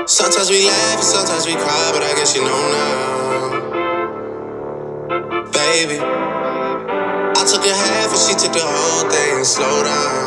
Sometimes we laugh and sometimes we cry, but I guess you know now. Baby, I took a half and she took the whole thing. Slow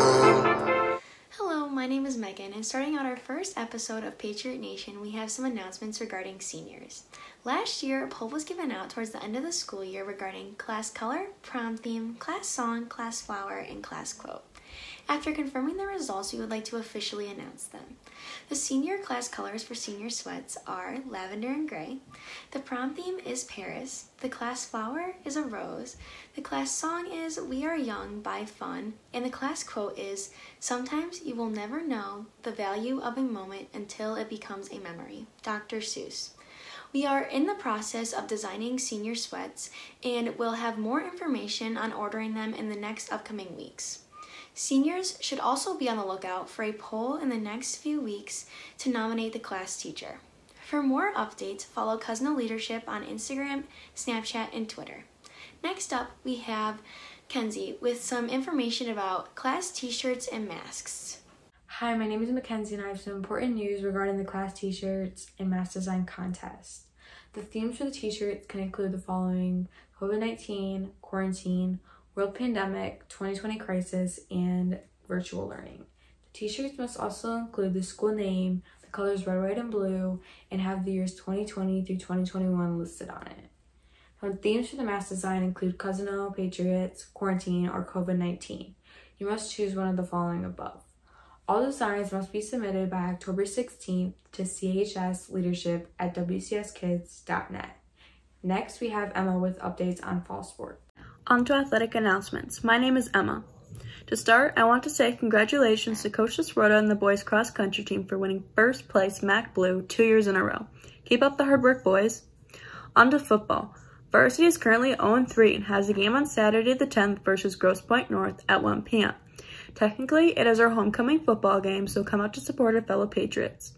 down. Hello, my name is Megan, and starting out our first episode of Patriot Nation, we have some announcements regarding seniors. Last year, a poll was given out towards the end of the school year regarding class color, prom theme, class song, class flower, and class quote. After confirming the results, we would like to officially announce them. The senior class colors for senior sweats are lavender and gray. The prom theme is Paris. The class flower is a rose. The class song is We Are Young by Fun. And the class quote is, sometimes you will never know the value of a moment until it becomes a memory. Dr. Seuss. We are in the process of designing senior sweats and will have more information on ordering them in the next upcoming weeks. Seniors should also be on the lookout for a poll in the next few weeks to nominate the class teacher. For more updates, follow Cousino Leadership on Instagram, Snapchat, and Twitter. Next up, we have Kenzie with some information about class t-shirts and masks. Hi, my name is Mackenzie and I have some important news regarding the class t-shirts and mask design contest. The themes for the t-shirts can include the following: COVID-19, quarantine, world pandemic, 2020 crisis, and virtual learning. The t-shirts must also include the school name, the colors red, white, and blue, and have the years 2020 through 2021 listed on it. The themes for the mask design include Cousino, Patriots, quarantine, or COVID-19. You must choose one of the following above. All designs must be submitted by October 16th to CHS leadership at wcskids.net. Next, we have Emma with updates on fall sport. On to athletic announcements. My name is Emma. To start, I want to say congratulations to Coach Desrota and the boys cross country team for winning first place MAC Blue 2 years in a row. Keep up the hard work, boys. On to football. Varsity is currently 0-3 and has a game on Saturday the 10th versus Grosse Pointe North at 1 p.m. Technically, it is our homecoming football game, so come out to support our fellow Patriots.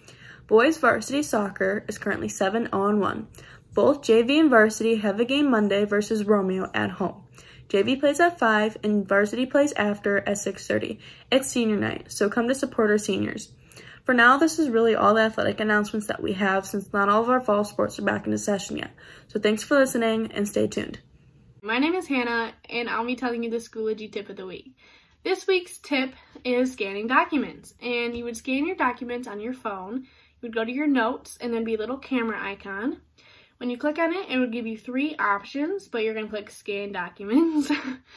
Boys varsity soccer is currently 7-0-1. Both JV and varsity have a game Monday versus Romeo at home. JV plays at 5 and varsity plays after at 6:30. It's senior night, so come to support our seniors. For now, this is really all the athletic announcements that we have since not all of our fall sports are back into session yet. So thanks for listening and stay tuned. My name is Hannah and I'll be telling you the Schoology tip of the week. This week's tip is scanning documents, and you would scan your documents on your phone. You would go to your notes and then be a little camera icon. When you click on it, it would give you 3 options, but you're going to click Scan Documents.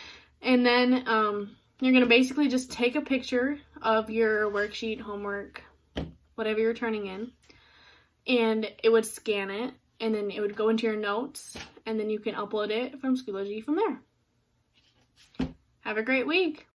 And then you're going to basically just take a picture of your worksheet, homework, whatever you're turning in, and it would scan it, and then it would go into your notes, and then you can upload it from Schoology from there. Have a great week!